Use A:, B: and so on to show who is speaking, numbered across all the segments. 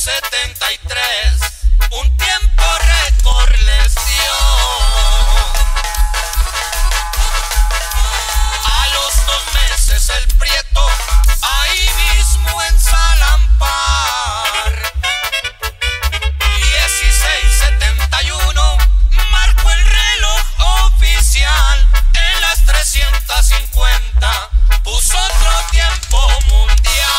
A: 73, un tiempo récord les dio. A los 2 meses el Prieto, ahí mismo en Salampar. 16:71 marcó el reloj oficial. En las 350 puso otro tiempo mundial.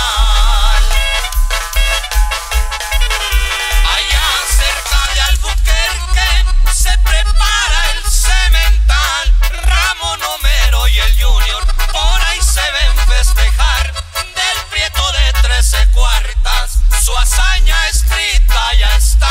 A: Allá cerca de Albuquerque se prepara el cemental. Ramón, Homero y el Junior por ahí se ven festejar. Del Prieto de 13 cuartas su hazaña escrita ya está.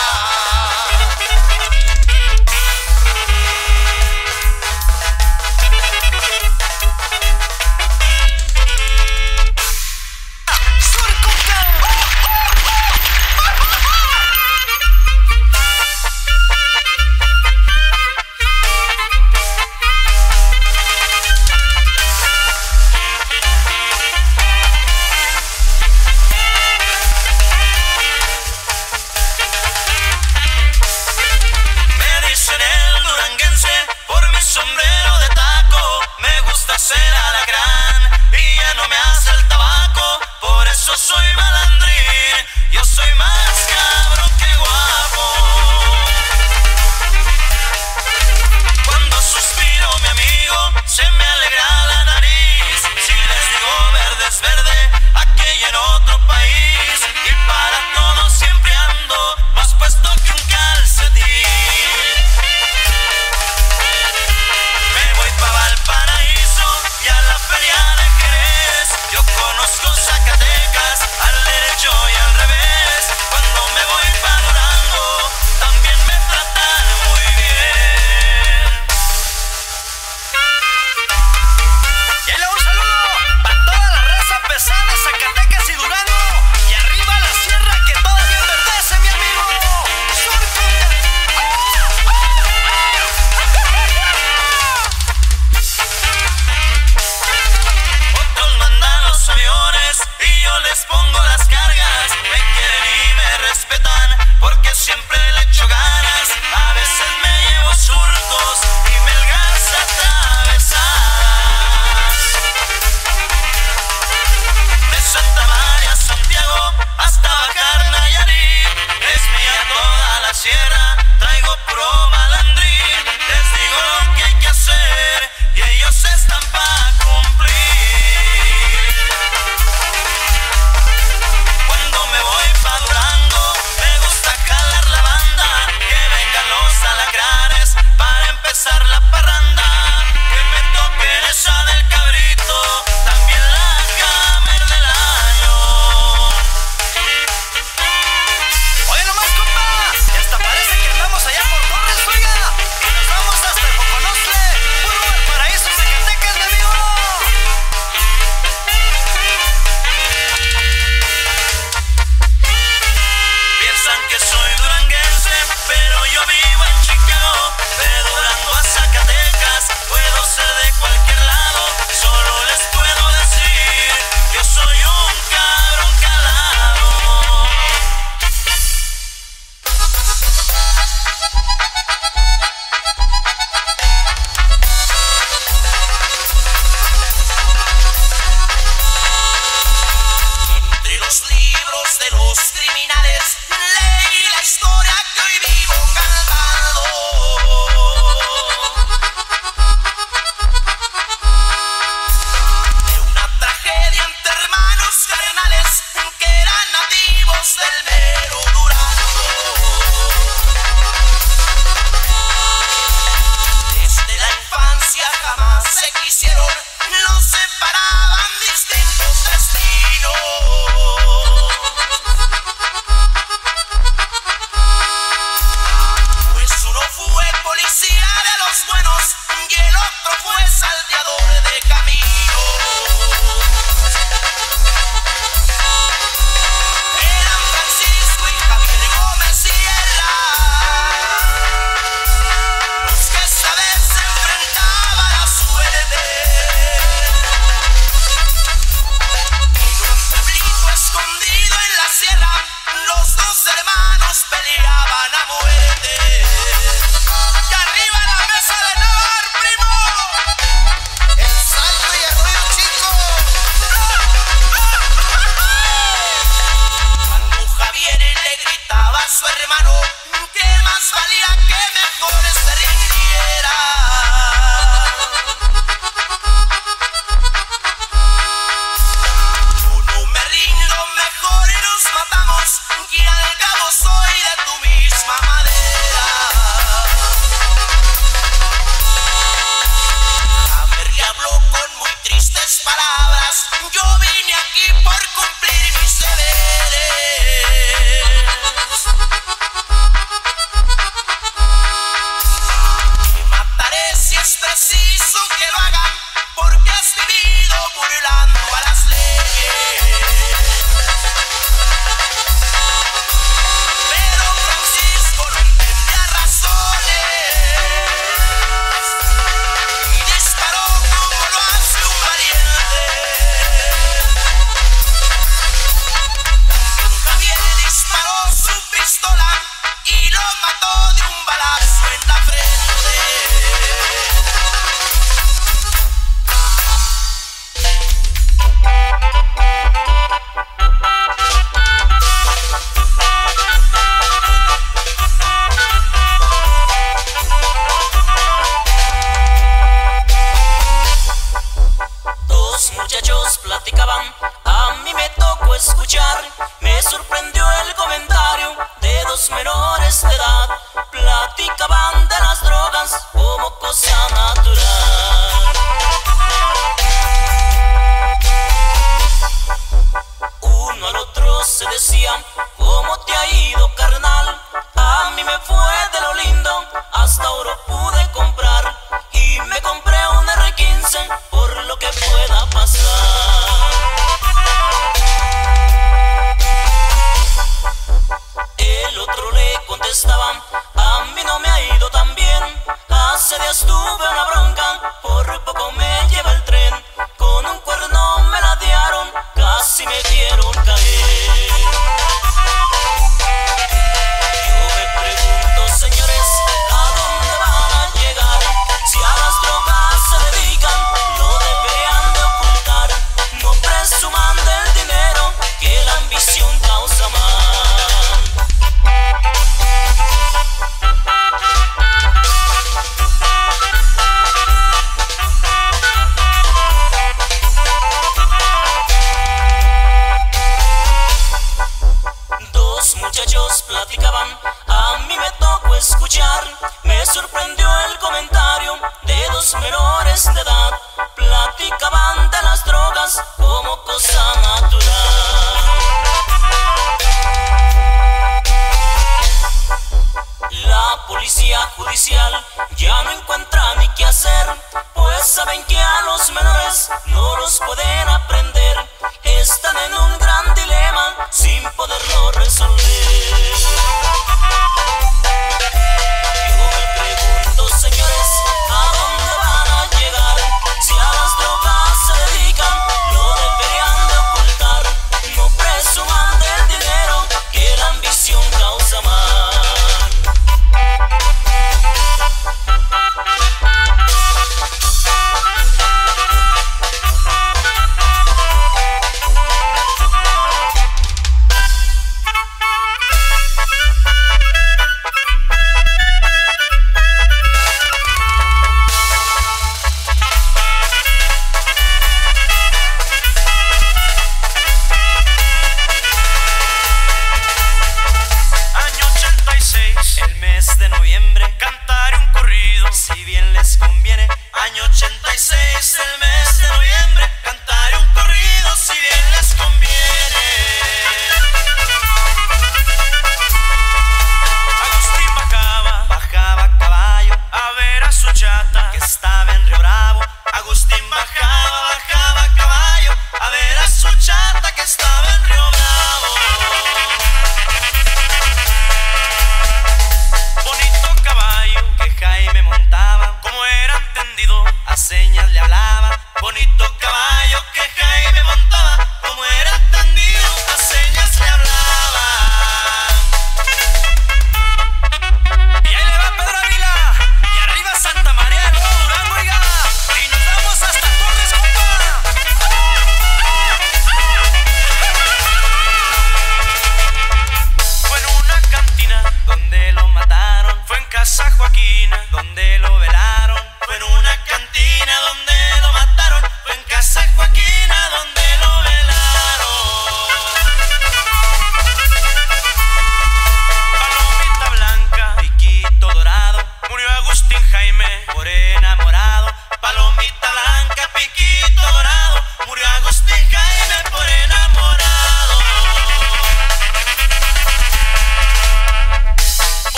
A: Sombrero de taco, me gusta ser alacrán y ya no me hace el tabaco, por eso soy malandrín. Yo soy más cabrón que guapo. Cuando suspiro, mi amigo, se me alegra la nariz. Si les digo verde es verde, aquí en otro país. Y para todo siempre ando más puesto que un calcetín. Paraíso y a la feria de Jerez. Yo conozco Zacatecas al derecho y al revés. Cuando me voy pa' Durango también me tratan muy bien. Y luego un saludo para toda la raza pesada de Zacatecas y Durango. Y arriba la sierra que todavía enverdece, mi amigo. Aviones y yo les pongo las cargas. Me quieren y me respetan porque siempre le echo ganas. A veces me llevo surcos y melgas atravesadas. De Santa María a Santiago hasta bajar Nayarit, es mía toda la sierra, traigo puro malandrín. Les digo lo que hay que hacer y ellos están pa' cumplir. Durango, me gusta calar la banda, que vengan los alacranes para empezar la parranda, que me toquen esa del cabrito, también la Camer del año. Oye nomás, compa, y hasta parece que andamos allá por Torres, oiga, y nos vamos hasta el Joconostle, puro el paraíso Zacatecas, mi amigo. Piensan que soy duranguense, pero yo vivo en Chicago. De Durango a Zacatecas puedo ser de cualquier lado. Solo les puedo decir, yo soy un cabrón calado. Entre los libros de los criminales leí la historia que hoy vivo cantando. De una tragedia entre hermanos carnales que eran nativos del mero Durango. Desde la infancia jamás se quisieron, los separaban distintos destinos. Fue policía de los buenos y el otro fue salteador de camino. Eran Francisco su hermano, que más valía que mejor se rindiera. Yo no me rindo, mejor y nos matamos, que al cabo soy de tu misma madera. Hammer y habló con muy tristes palabras, yo vine aquí por cumplir mis deberes. Te mataré si es preciso que lo hagan, porque has vivido burlando a las leyes. Pero Francisco no entendía razones y disparó como lo hace un valiente. Javier disparó su pistola y lo mató de un balazo en la frente. Dos muchachos platicaban, a mí me tocó escuchar. Me sorprendió el comentario de dos menores de edad. Platicaban de las drogas como cosa natural. Uno al otro se decía, ¿cómo te ha ido, carnal? A mí me fue de lo lindo, hasta oro pude comprar. Y me compré un R15 por lo que pueda pasar. El otro le contestaba, a mí no me ha ido tan bien. Hace días tuve una bronca, por poco me lleva el tren. Con un cuerno me ladearon, casi me dieron caer. Yo me pregunto, señores, ¿a dónde van a llegar? Si a las drogas se dedican, lo deberían de ocultar. No presuman del dinero, que la ambición causa mal. Dos muchachos platicaban, a mí me tocó escuchar. Me sorprendió el comentario de dos menores de edad. Platicaban de las drogas como cosa natural. La policía judicial ya no encuentra ni qué hacer, pues saben que a los menores no los pueden